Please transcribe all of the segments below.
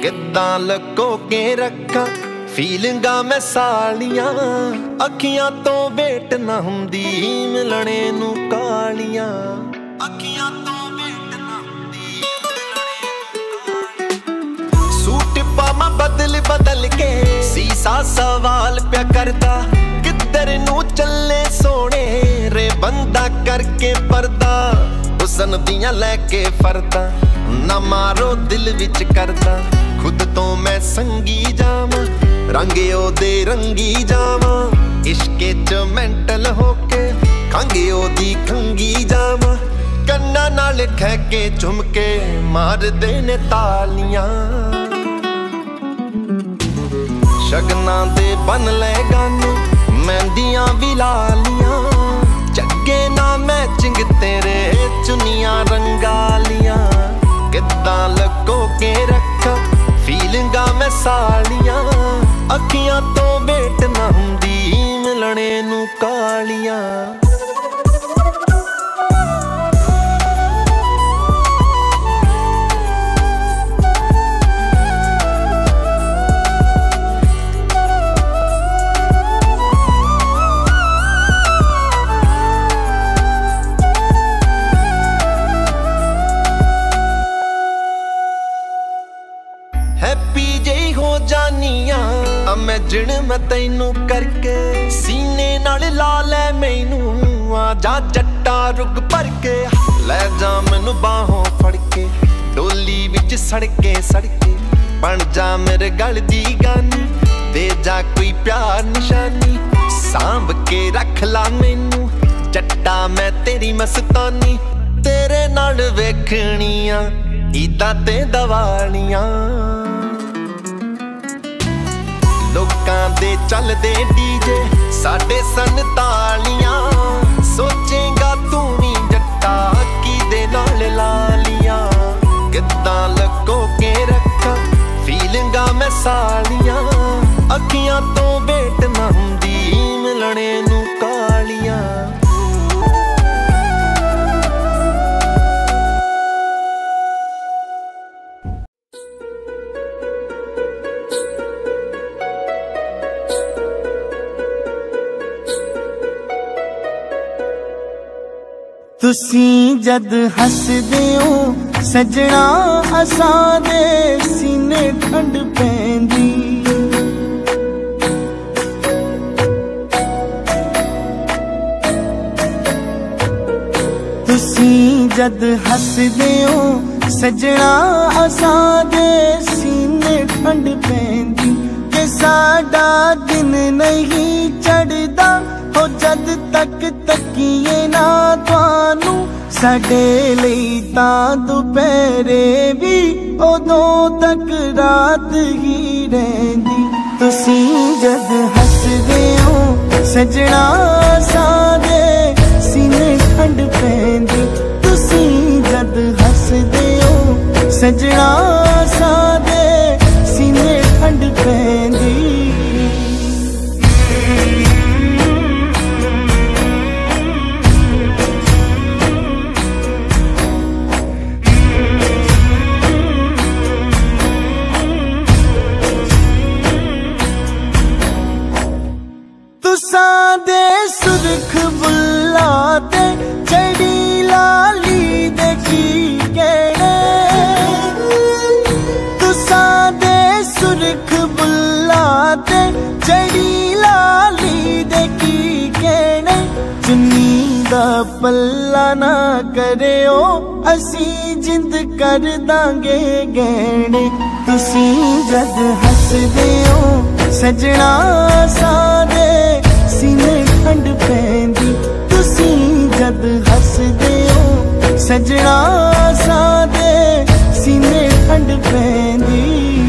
किद्दां लको के रखा फीलिंगा मैं सालियां अखियां तो वेट ना हुंदी मिलने नू कालियां अखियां तो वेट ना हुंदी सूट पामा बदल बदल के सीसा सवाल प्या करदा किधर नू चले सोने रे बंदा करके पर्दा हुसन दियां लैके फरदा ना मारो दिल विच करदा खुद तो मैं संगी जावां रंग ओदे रंगी जावां इश्के च मेंटल होके खंग ओदी खंगी जावां कन्ना नाल ठहके झुमके मार देने तालियां शगना दे बन ले गाने मेहंदियां भी लालियां चगे ना मैचिंग तेरे चुनियां रंगालियां किद्दां लको के रखा फीलिंगा मैं सालियां अखियां तो वेट ना हुंदी मिलने नू कालियां इमेजिन मैं तैनू करके सीने नाल ला ले मैनू आ जा जट्टा रुग भर के ले जा मैनू बाहों फड़ के डोली विच सड़के सड़के बन जा मेरे गल दी गानी दे जा कोई प्यार निशानी सांभ के रख ला मैनू जट्टा मैं तेरी मस्तानी तेरे नाल वेखनियां ईदां ते दवालियां लोकां दे चलदे डीजे साडे सन तालियां सोचेगा तू नी जट्टा किदे नाल लालियां किद्दां लको के रखा फीलिंगा मैं सालियां अखियां तो वेट ना हुंदी मिलने नू कालियां तुसी जद हसदे हो सजना असां दे सीने ठंड पैंदी तुसी जद हसदे हो सजना असां दे सीने ठंड पैंदी के साडा दिन नहीं चढ़दा हो जद तक तकिए ना तुहानू साडे लई तां दुपहरे भी उदों तक रात ही रहिंदी तुसी जद हसदे हो सजना साडे सीने ठंड पैंदी तुसी जद हसदे हो सजना साडे सीने ठंड पैंदी तुसां दे सुरख बुल्ला ते चढ़ी लाली दे की कहने तुसां दे सुरख बुल्ला ते चढ़ी लाली दे की कहने चुन्नी दा पल्ला ना करियो असी जिंद कर दांगे गहने तुसी जद हसदे हो सजना साडे सीने ठंड पैंदी तुसी जद हसदे हो सजना साडे सीने ठंड पैंदी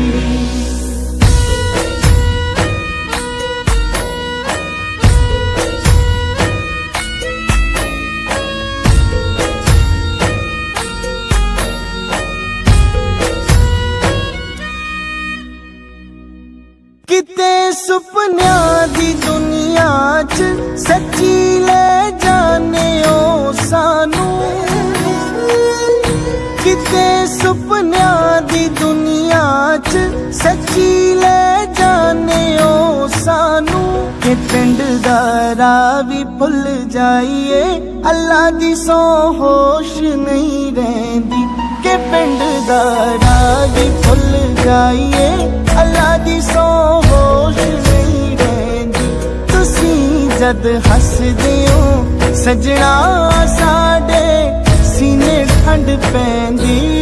किते सुपनियां दी दुनिया च सच्ची ले जाने ओ सानू किते सुपनियां दी दुनिया च सच्ची ले जाने ओ सानू के पिंड दा राह भी भुल जाइए अल्लाह दी सौ होश नहीं रहंदी के पिंड दा राह भी भुल जाइए अल्लाह दी सौ होश नहीं रहंदी तुसी जद हसदे हो सजना साडे सीने ठंड पैंदी